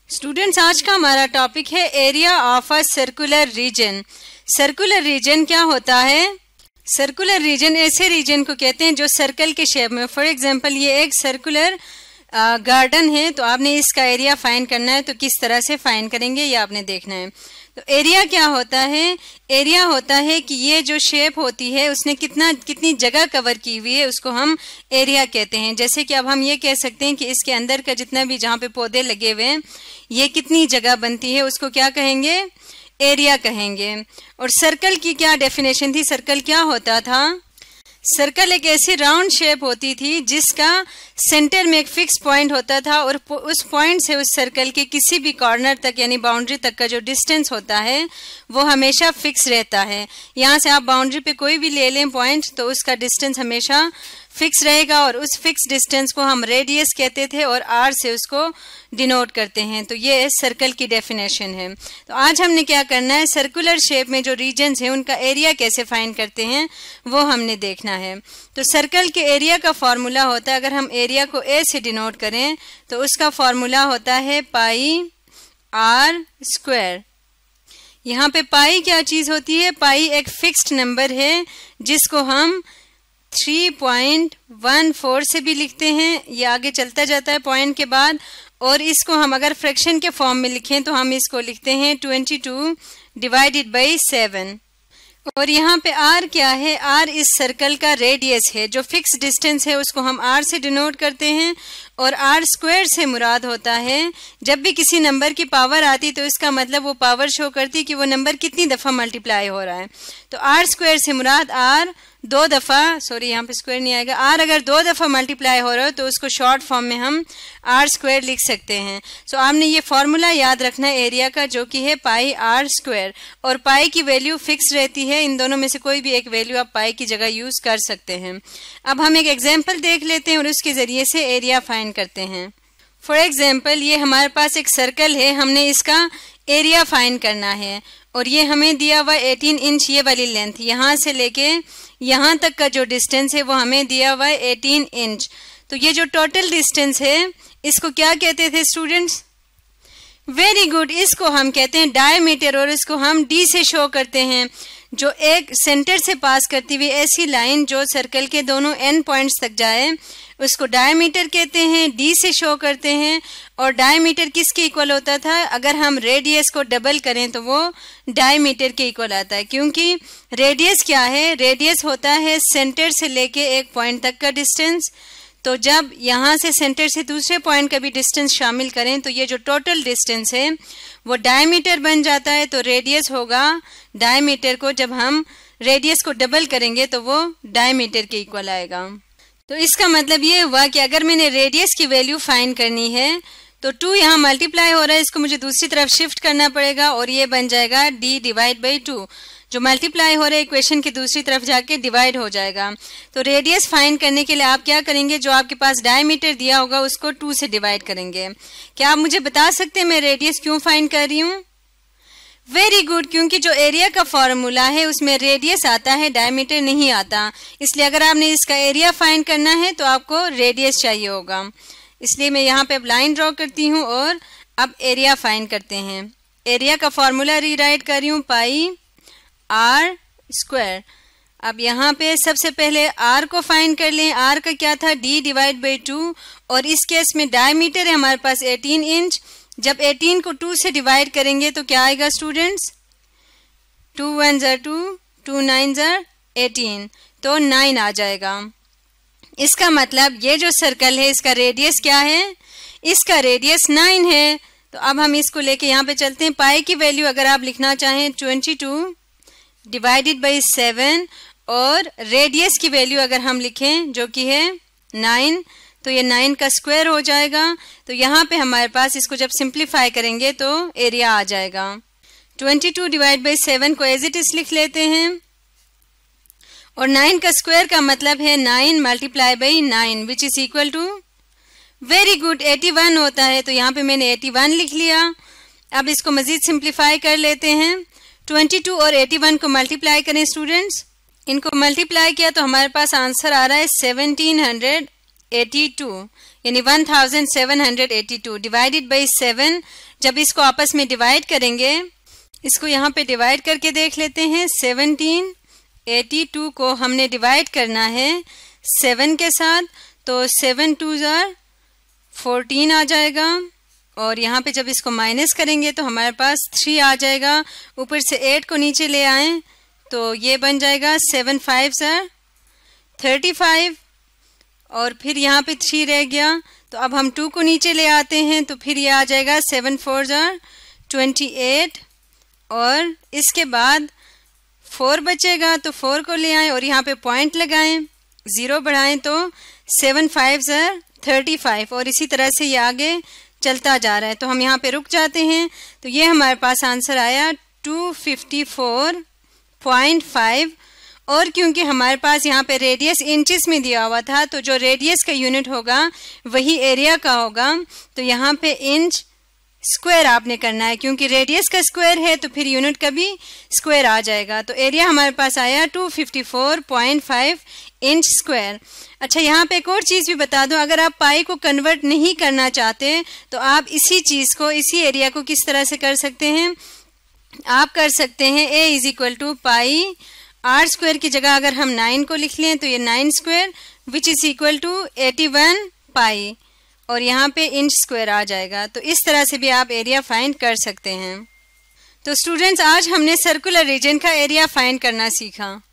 Students, आज का हमारा टॉपिक है area of a circular region. Circular region क्या होता है? सर्कुलर रीजन ऐसे रीजन को कहते हैं जो सर्कल के शेप में। फॉर एग्जांपल ये एक सर्कुलर गार्डन है, तो आपने इसका एरिया फाइंड करना है, तो किस तरह से फाइंड करेंगे ये आपने देखना है। तो एरिया क्या होता है? एरिया होता है कि ये जो शेप होती है उसने कितनी जगह कवर की हुई है, उसको हम एरिया कहते हैं। जैसे कि अब हम ये कह सकते हैं कि इसके अंदर का जितना भी जहाँ पे पौधे लगे हुए हैं ये कितनी जगह बनती है, उसको क्या कहेंगे? एरिया कहेंगे। और सर्कल की क्या डेफिनेशन थी? सर्कल क्या होता था? सर्कल एक ऐसी राउंड शेप होती थी जिसका सेंटर में एक फिक्स पॉइंट होता था और उस पॉइंट से उस सर्कल के किसी भी कॉर्नर तक यानी बाउंड्री तक का जो डिस्टेंस होता है वो हमेशा फिक्स रहता है। यहाँ से आप बाउंड्री पे कोई भी ले लें पॉइंट तो उसका डिस्टेंस हमेशा फिक्स रहेगा और उस फिक्स डिस्टेंस को हम रेडियस कहते थे और आर से उसको डिनोट करते हैं। तो ये सर्कल की डेफिनेशन है। तो आज हमने क्या करना है, सर्कुलर शेप में जो रीजन्स हैं उनका एरिया कैसे फाइंड करते हैं वो हमने देखना है। तो सर्कल के एरिया का फॉर्मूला होता है, अगर हम एरिया को ए से डिनोट करें तो उसका फॉर्मूला होता है पाई आर स्क्वायर। यहाँ पे पाई क्या चीज होती है? पाई एक फिक्स्ड नंबर है जिसको हम 3.14 से भी लिखते हैं, ये आगे चलता जाता है पॉइंट के बाद। और इसको हम अगर फ्रैक्शन के फॉर्म में लिखें तो हम इसको लिखते हैं 22 डिवाइडेड बाई 7। और यहाँ पे आर क्या है? आर इस सर्कल का रेडियस है। जो फिक्स डिस्टेंस है उसको हम आर से डिनोट करते हैं। और आर स्क्वायर से मुराद होता है जब भी किसी नंबर की पावर आती तो इसका मतलब वो पावर शो करती कि वो नंबर कितनी दफ़ा मल्टीप्लाई हो रहा है। तो आर स्क्वायर से मुराद आर दो दफ़ा, सॉरी यहाँ पे स्क्वायर नहीं आएगा, आर अगर दो दफ़ा मल्टीप्लाई हो रहा हो तो उसको शॉर्ट फॉर्म में हम आर स्क्वायर लिख सकते हैं। सो आपने ये फॉर्मूला याद रखना है एरिया का, जो कि है पाई आर स्क्वायर। और पाई की वैल्यू फिक्स रहती है, इन दोनों में से कोई भी एक वैल्यू आप पाई की जगह यूज कर सकते हैं। अब हम एक एग्जाम्पल देख लेते हैं और उसके जरिए से एरिया फाइंड करते हैं। फॉर एग्जाम्पल ये हमारे पास एक सर्कल है, हमने इसका एरिया फाइंड करना है और ये हमें दिया हुआ 18 इंच ये वाली लेंथ, यहाँ से लेके यहाँ तक का जो डिस्टेंस है वो हमें दिया हुआ है 18 इंच। तो ये जो टोटल डिस्टेंस है इसको क्या कहते थे स्टूडेंट्स? वेरी गुड, इसको हम कहते हैं डायमीटर और इसको हम डी से शो करते हैं। जो एक सेंटर से पास करती हुई ऐसी लाइन जो सर्कल के दोनों एंड पॉइंट्स तक जाए उसको डायमीटर कहते हैं, डी से शो करते हैं। और डायमीटर किसके इक्वल होता था? अगर हम रेडियस को डबल करें तो वो डायमीटर के इक्वल आता है, क्योंकि रेडियस क्या है? रेडियस होता है सेंटर से लेके एक पॉइंट तक का डिस्टेंस। तो जब यहाँ से सेंटर से दूसरे पॉइंट का भी डिस्टेंस शामिल करें तो ये जो टोटल डिस्टेंस है वो डायमीटर बन जाता है। तो रेडियस होगा डायमीटर को जब हम रेडियस को डबल करेंगे तो वो डायमीटर के इक्वल आएगा। तो इसका मतलब ये हुआ कि अगर मैंने रेडियस की वैल्यू फाइंड करनी है तो 2 यहाँ मल्टीप्लाई हो रहा है, इसको मुझे दूसरी तरफ शिफ्ट करना पड़ेगा और ये बन जाएगा d डिवाइड बाई 2। जो मल्टीप्लाई हो रहा है इक्वेशन की दूसरी तरफ जाके डिवाइड हो जाएगा। तो रेडियस फाइंड करने के लिए आप क्या करेंगे? जो आपके पास डायमीटर दिया होगा उसको 2 से डिवाइड करेंगे। क्या आप मुझे बता सकते हैं मैं रेडियस क्यों फाइंड कर रही हूँ? वेरी गुड, क्योंकि जो एरिया का फॉर्मूला है उसमें रेडियस आता है, डायमीटर नहीं आता। इसलिए अगर आपने इसका एरिया फाइंड करना है तो आपको रेडियस चाहिए होगा। इसलिए मैं यहाँ पे अब लाइन ड्रॉ करती हूँ और अब एरिया फाइंड करते हैं। एरिया का फॉर्मूला रीराइट कर रही हूँ पाई आर स्क्वायर। अब यहाँ पे सबसे पहले आर को फाइंड कर लें। आर का क्या था? D divide by 2। और इस केस में डायमीटर है हमारे पास 18 इंच। जब 18 को 2 से डिवाइड करेंगे तो क्या आएगा स्टूडेंट्स? 2 1 ज़ा 2, 2 9 ज़ा 18, तो 9 आ जाएगा। इसका मतलब ये जो सर्कल है इसका रेडियस क्या है? इसका रेडियस 9 है। तो अब हम इसको लेके यहाँ पे चलते हैं। पाई की वैल्यू अगर आप लिखना चाहें 22 डिवाइडेड बाई 7 और रेडियस की वैल्यू अगर हम लिखें जो कि है 9 तो ये 9 का स्क्वायर हो जाएगा। तो यहाँ पे हमारे पास इसको जब सिंप्लीफाई करेंगे तो एरिया आ जाएगा। 22 डिवाइड बाई 7 को एज इट इज लिख लेते हैं और 9 का स्क्वायर का मतलब है 9 multiply by 9 which is equal to, very good, 81 होता है। तो यहाँ पे मैंने 81 लिख लिया। अब इसको मजीद सिंप्लीफाई कर लेते हैं। 22 और 81 को मल्टीप्लाई करें स्टूडेंट्स। इनको मल्टीप्लाई किया तो हमारे पास आंसर आ रहा है 1700 1782 यानी 1782 डिवाइडेड बाई 7। जब इसको आपस में डिवाइड करेंगे, इसको यहाँ पे डिवाइड करके देख लेते हैं। 1782 को हमने डिवाइड करना है 7 के साथ, तो 7 2 जार 14 आ जाएगा। और यहाँ पे जब इसको माइनस करेंगे तो हमारे पास 3 आ जाएगा। ऊपर से 8 को नीचे ले आएं तो ये बन जाएगा 7 5 जार 35। और फिर यहाँ पे 3 रह गया, तो अब हम 2 को नीचे ले आते हैं तो फिर ये आ जाएगा 7 4 जार 28। और इसके बाद 4 बचेगा, तो 4 को ले आएं और यहाँ पे पॉइंट लगाएं, 0 बढ़ाएं तो 7 5 जार 35। और इसी तरह से ये आगे चलता जा रहा है। तो हम यहाँ पे रुक जाते हैं। तो ये हमारे पास आंसर आया 254.5। और क्योंकि हमारे पास यहाँ पे रेडियस इंचेस में दिया हुआ था, तो जो रेडियस का यूनिट होगा वही एरिया का होगा। तो यहाँ पे इंच स्क्वायर आपने करना है, क्योंकि रेडियस का स्क्वायर है तो फिर यूनिट का भी स्क्वायर आ जाएगा। तो एरिया हमारे पास आया 254.5 इंच स्क्वायर। अच्छा, यहाँ पे एक और चीज़ भी बता दूं, अगर आप पाई को कन्वर्ट नहीं करना चाहते तो आप इसी चीज़ को, इसी एरिया को किस तरह से कर सकते हैं? आप कर सकते हैं a is equal to pi r square की जगह अगर हम 9 को लिख लें तो ये 9 square which is equal to 81 pi, और यहाँ पे इंच स्क्वायर आ जाएगा। तो इस तरह से भी आप एरिया फाइंड कर सकते हैं। तो स्टूडेंट्स, आज हमने सर्कुलर रीजन का एरिया फाइंड करना सीखा।